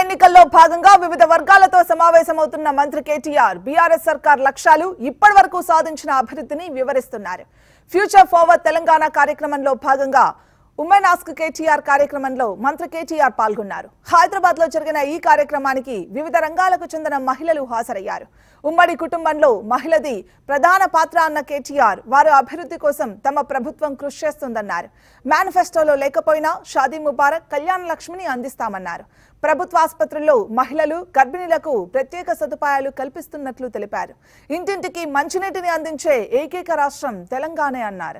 ఎన్నికల్లో భాగంగా వివిధ వర్గాలతో సమావేశమవుతున్న మంత్రి కేటీఆర్ బీఆర్ఎస్ సర్కార్ లక్ష్యాలు ఇప్పటివరకు సాధించిన అభివృద్ధిని వివరిస్తున్నారు. ఫ్యూచర్ ఫార్వర్డ్ తెలంగాణ కార్యక్రమంలో భాగంగా ఉమెన్ ఆస్క్ కేటీఆర్ కార్యక్రమంలో మంత్రి కేటీఆర్ పాల్గొన్నారు. హైదరాబాద్ లో జరిగిన ఈ కార్యక్రమానికి వివిధ రంగాలకు చెందిన మహిళలు హాజరయ్యారు. ఉమ్మడి కుటుంబంలో మహిళది ప్రధాన పాత్ర అన్న కేటీఆర్ వారి అభివృద్ధి కోసం తమ ప్రభుత్వం కృషి చేస్తుందన్నారు. మేనిఫెస్టోలో లేకపోయినా షాదీ ముబారక్, కళ్యాణ లక్ష్మిని అందిస్తామన్నారు. ప్రభుత్వ ఆసుపత్రుల్లో మహిళలు, గర్భిణీలకు ప్రత్యేక సదుపాయాలు కల్పిస్తున్నట్లు తెలిపారు. ఇంటింటికి మంచినీటిని అందించే ఏకైక రాష్ట్రం తెలంగాణ అన్నారు.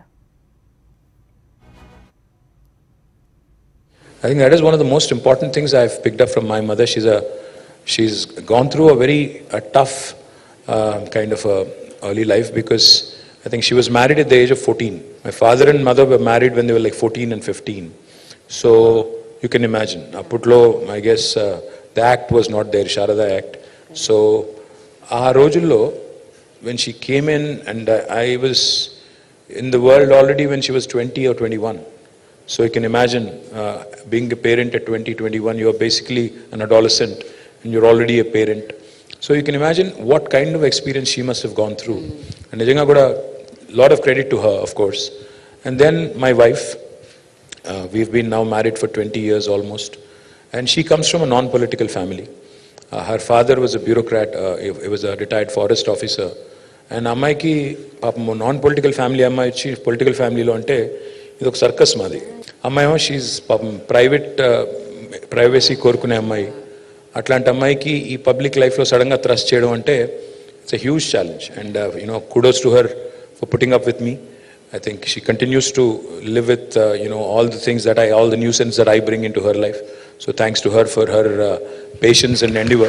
I think that is one of the most important things I've picked up from my mother. She's gone through a very tough kind of early life, because I think she was married at the age of 14. My father and mother were married when they were like 14 and 15. So you can imagine. Aputlo, I guess the act was not there, Sharada Act. So aa rojullo, when she came in, and I was in the world already when she was 20 or 21. So you can imagine being a parent at 20, 21, you're basically an adolescent and you're already a parent. So you can imagine what kind of experience she must have gone through. And I got a lot of credit to her, of course. And then my wife, we've been now married for 20 years almost. And she comes from a non-political family. Her father was a bureaucrat, he was a retired forest officer. And Ammaiki, non-political family, Ammayi political family lo ante, ఇది ఒక circus మాది. అమ్మాయి she's పాపం privacy కోరుకునే అమ్మాయి. అట్లాంటి అమ్మాయికి ఈ పబ్లిక్ లైఫ్లో సడన్గా థ్రస్ట్ చేయడం అంటే it's a huge challenge. And kudos to her for putting up with me. I think she continues to live with all the things that all the nuisance that I bring into her life. So thanks to her for her patience and endeavor.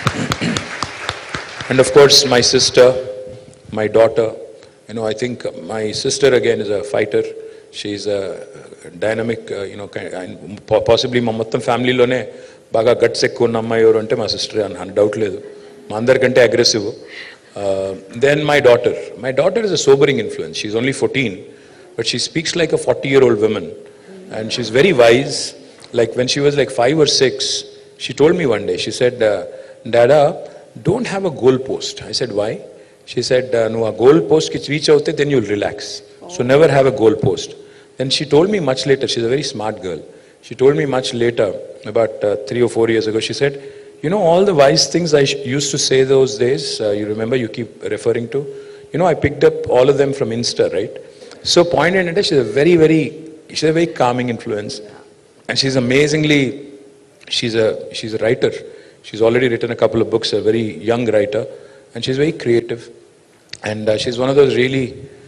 And of course my sister, my daughter. I think my sister again is a fighter. She's a dynamic, possibly మా మొత్తం ఫ్యామిలీలోనే బాగా guts ఎక్కువ ఉన్న అమ్మాయి ఎవరు అంటే మా sister అని డౌట్ లేదు. మా అందరికంటే aggressive. Then my daughter is a sobering influence. She's only 14, but she speaks like a 40-year-old woman, and she's very wise. Like when she was like 5 or 6, she told me one day, she said, Dada, don't have a goal post. I said, why? She said, no, a goal post ki reach avute, then you'll relax. So never have a goal post. Then she told me much later, she's a very smart girl. She told me much later, about 3 or 4 years ago, she said, all the wise things I used to say those days, you remember, you keep referring to, I picked up all of them from Insta, right? So point in it, she's a very calming influence. And she's amazingly, she's a writer. She's already written a couple of books, a very young writer. And she's very creative. And she's one of those really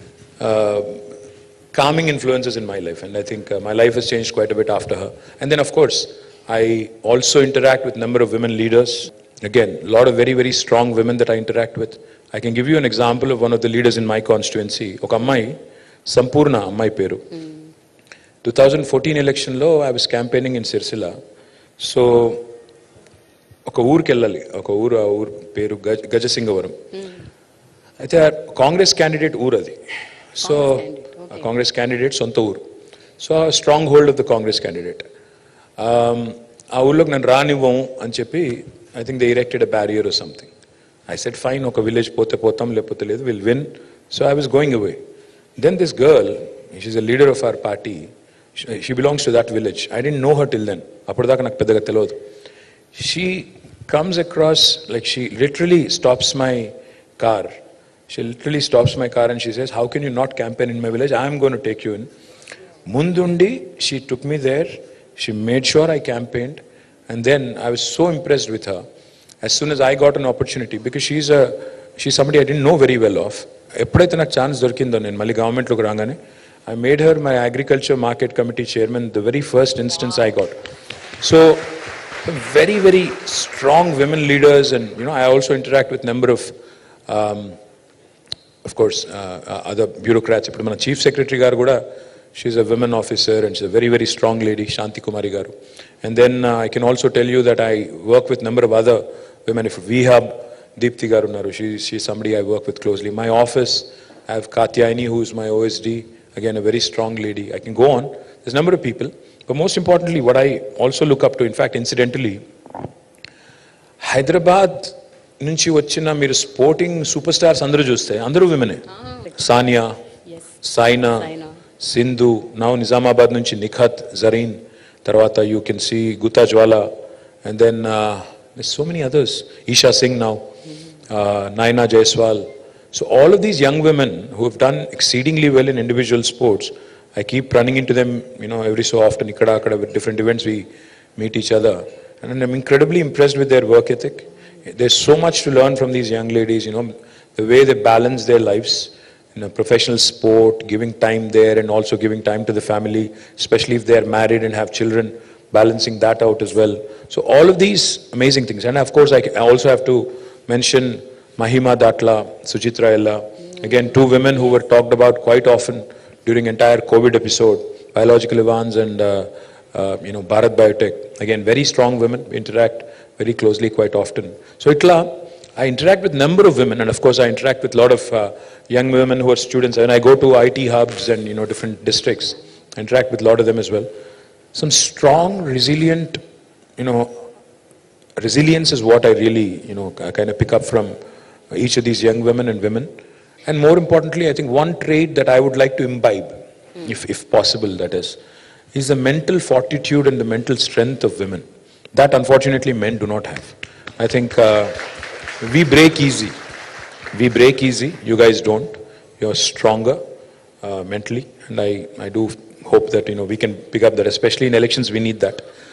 calming influences in my life, and I think my life has changed quite a bit after her. And then of course I also interact with a number of women leaders. Again, a lot of very, very strong women that I interact with. I can give you an example of one of the leaders in my constituency. Oka ammayi, Sampurna ammayi peru. 2014 election lo I was campaigning in Sirsila. So oka ఊరికి వెళ్ళాలి, ఒక ఊరు పేరు గజసింగవరం. అయితే Congress candidate ఊరు అది. So Congress candidate సొంత ఊరు. So strong hold of the Congress candidate. ఆ ఊళ్ళోకి నన్ను రానివ్వం అని చెప్పి I think they erected a barrier or something. I said fine, ఒక విలేజ్ పోతే పోతాం, లేకపోతే లేదు, will win. So I was going away. Then this girl, she's a leader of our party, she belongs to that village. I didn't know her till then. అప్పటిదాకా నాకు పెద్దగా తెలియదు. She comes across, like she literally stops my car. She literally stops my car and she says, how can you not campaign in my village? I am going to take you in. Mundundi, she took me there. She made sure I campaigned. And then I was so impressed with her. As soon as I got an opportunity, because she's somebody I didn't know very well of. Eppudaithe nak chance dorkindo nenu malli government loki rangane, I made her my agriculture market committee chairman the very first instance I got. So very, very strong women leaders. And I also interact with number of course, other bureaucrats. Ippudu mana chief secretary garu kuda, she's a women officer and she's a very, very strong lady, Shanti Kumari garu. And then I can also tell you that I work with number of other women. If we have Deepthi garu unnaru, she's somebody I work with closely. My office, I have Katyayani, who is my OSD, again a very strong lady. I can go on. There's a number of people. But most importantly, what I also look up to, in fact, incidentally, Hyderabad నుంచి వచ్చిన మీరు sporting super stars అందరూ చూస్తే అందరూ విమెనే. Sania, Saina, Sindhu, now Nizamabad నుంచి నిఖత్, జరీన్, తర్వాత you can see Gutta Jwala, and then so many others, Isha Singh now, Naina Jaiswal. So all of these young women who have done exceedingly well in individual sports, I keep running into them, every so often, ikkada with different events we meet each other, and I'm incredibly impressed with their work ethic. There's so much to learn from these young ladies, the way they balance their lives in a professional sport, giving time there and also giving time to the family, especially if they are married and have children, balancing that out as well. So all of these amazing things. And of course, I also have to mention Mahima Datla, Suchitra Ella. Again, two women who were talked about quite often during entire COVID episode, Biological Evans and Bharat Biotech. Again, very strong women, interact very closely quite often. So I interact with number of women, and of course I interact with a lot of young women who are students. When I go to IT hubs and different districts, I interact with a lot of them as well. Some strong, resilient, resilience is what I really, kind of pick up from each of these young women and women. And more importantly, I think one trait that I would like to imbibe, if possible, that is the mental fortitude and the mental strength of women. That unfortunately men do not have. I think we break easy. We break easy. You guys don't. You're stronger mentally, and I do hope that we can pick up that. Especially in elections, we need that.